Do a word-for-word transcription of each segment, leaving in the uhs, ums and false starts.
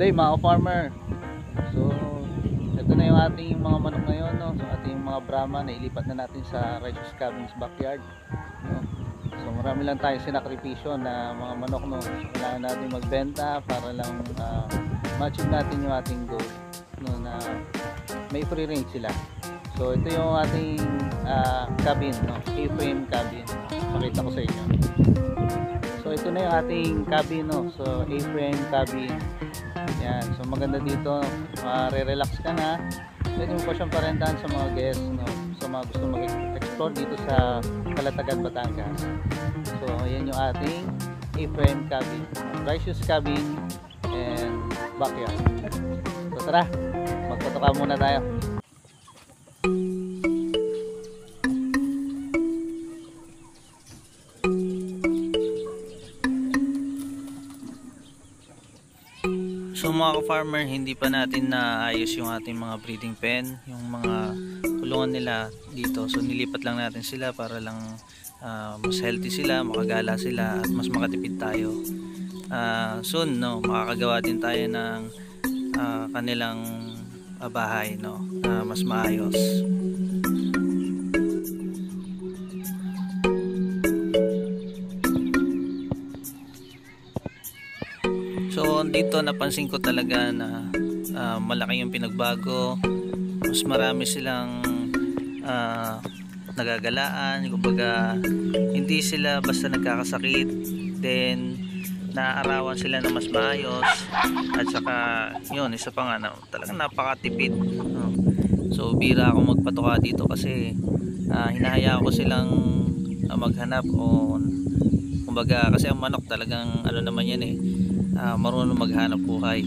day mga farmer. So ito na yung ating mga manok ngayon, no? So ating mga Brahma na ilipat na natin sa Righteous Cabins backyard, no? So marami lang tayong sinakripisyo na mga manok, no? So, kailangan natin magbenta para lang uh, ma-achieve natin yung ating goal, no? Na may free range sila. So ito yung ating uh, cabin, no? A-frame cabin. Pakita ko sa inyo. So ito na yung ating cabin, no? So A-frame cabin. Yan. So maganda dito, ma-relax ka na. Pwede mo pa siyang parentahan sa mga guests, no? So mga gusto mag-explore dito sa Calatagan, Batangas. So ayan yung ating A-frame cabin, Righteous cabin and backyard. So tara, magpatoka muna tayo. So mga ka-farmer, hindi pa natin naayos yung ating mga breeding pen, yung mga kulungan nila dito. So nilipat lang natin sila para lang uh, mas healthy sila, makagala sila at mas makatipid tayo. Uh, soon, no, makakagawa din tayo ng uh, kanilang uh, bahay, no, na mas maayos. So dito napansin ko talaga na uh, malaki yung pinagbago. Mas marami silang uh, nagagalaan, kumbaga hindi sila basta nagkakasakit, then naaarawan sila na mas maayos. At saka yun, isa pa nga na, talagang napakatipid, no? So bira ako magpatuka dito kasi uh, hinahayaan ko silang uh, maghanap o kumbaga, kasi ang manok talagang ano naman yan eh, Uh, marunong maghanap buhay.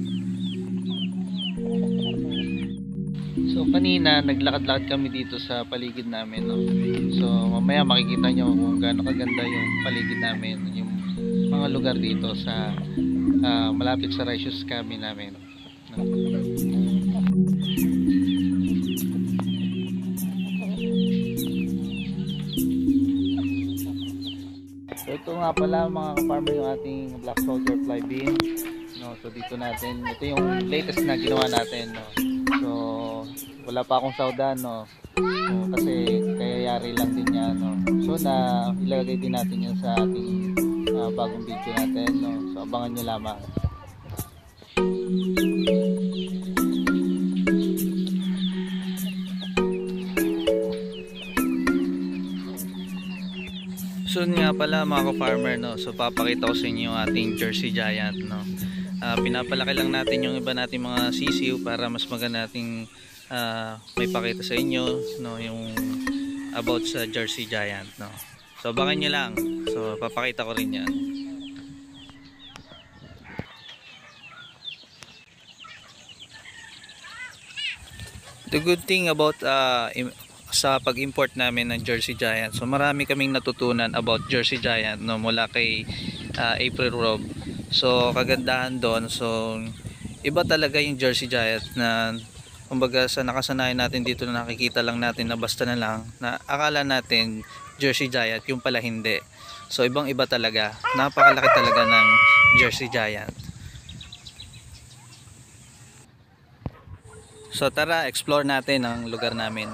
So kanina naglakad-lakad kami dito sa paligid namin, no? So mamaya makikita nyo kung gaano kaganda yung paligid namin, yung mga lugar dito sa uh, malapit sa Righteous Cabin namin, no? So ito nga pala mga ka-farmer yung ating Black Soldier Fly Bean, no? So dito natin, ito yung latest na ginawa natin, no? So wala pa akong saudan, no? So, kasi kayayari lang din yan, no? So na ilagay din natin yan sa ating uh, bagong video natin, no? So abangan nyo lamang. Soon nga pala mga ka-farmer, no? So papakita ko sa inyo yung ating Jersey Giant, no? Uh, pinapalaki lang natin yung iba nating mga sisiw para mas maganda nating uh, may pakita sa inyo, no? Yung about sa Jersey Giant, no? So abangan nyo lang. So papakita ko rin yan. The good thing about uh, sa pag-import namin ng Jersey Giant, so marami kaming natutunan about Jersey Giant, no, mula kay uh, April Rob. So kagandahan doon, so iba talaga yung Jersey Giant na kumbaga sa nakasanayan natin dito na nakikita lang natin na basta na lang na akala natin Jersey Giant, yung pala hindi. So ibang iba talaga, napakalaki talaga ng Jersey Giant. So tara, explore natin ang lugar namin.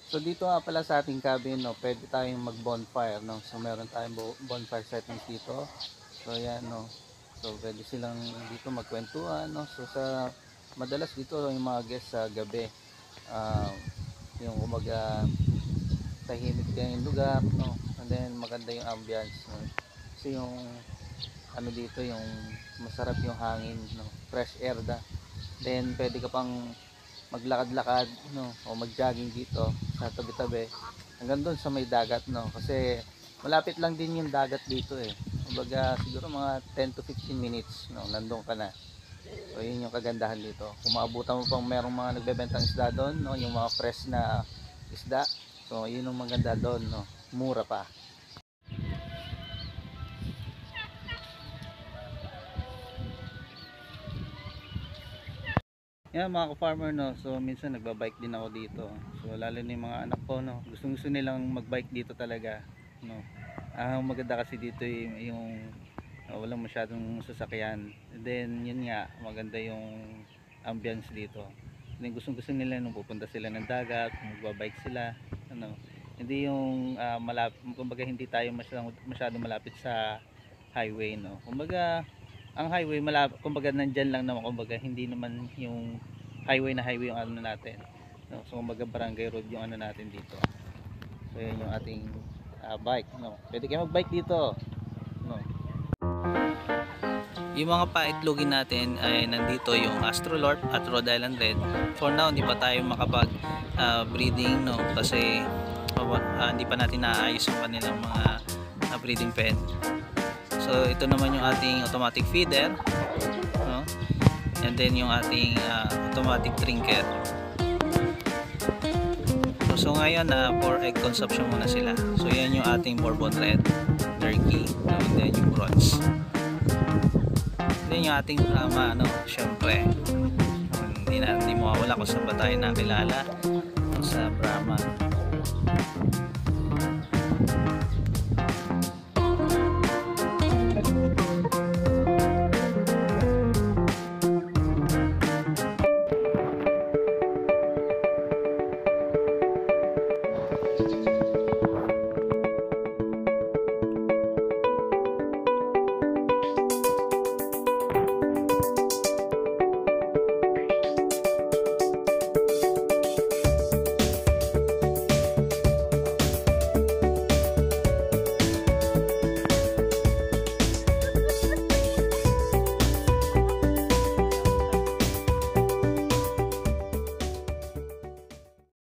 So dito nga pala sa ating cabin, no, pwede tayong mag bonfire, no. So meron tayong bo- bonfire settings dito. So ayan, no. So pwede silang dito magkwentuhan, no. So sa madalas dito yung mga guests sa gabi, um, yung umaga tahimik din yung lugar, no. And then maganda yung ambience, no. Kasi yung ano dito, yung masarap yung hangin, no. Fresh air da. Then pwede ka pang maglakad-lakad, no, o mag-jogging dito sa tabi-tabi hanggang doon sa may dagat, no, kasi malapit lang din yung dagat dito eh. Kumbaga siguro mga ten to fifteen minutes, no, nandun ka na. So yun yung kagandahan dito. Kung maabutan mo pang merong mga nagbebentang isda doon, no, yung mga fresh na isda, so yun yung maganda doon, no, mura pa. Yan mga ka-farmer, no, so minsan nagbabike din ako dito. So lalo na yung mga anak ko, no, gustong gusto nilang magbike dito talaga, no. Ang maganda kasi dito yung, yung uh, walang masyadong sasakyan. And then yun nga, maganda yung ambience dito. And then gustong gusto nila nung pupunta sila ng dagat, magbabike sila, ano. Hindi yung uh, malapit, kumbaga hindi tayo masyadong, masyadong malapit sa highway, no. Kumbaga ang highway malapit, kumbaga nandyan lang naman, kumbaga hindi naman yung highway na highway yung ano natin, no? So kumbaga barangay road yung ano natin dito. So yun yung ating uh, bike, no? Pwede kayo mag bike dito, no? Yung mga paitlogin natin ay nandito yung Astrolorp at Rhode Island Red. For now hindi pa tayo makapag uh, breeding, no, kasi uh, hindi pa natin naayos yung kanilang mga uh, breeding pen. So ito naman yung ating automatic feeder, no? And then yung ating uh, automatic trinket. So, so ngayon na uh, for egg consumption muna sila. So yan yung ating Bourbon Red, Turkey, no? And then yung bronze. And then yung ating Brahma, no? Syempre hindi na hindi mawawala kung saan ba tayo nakilala sa Brahma.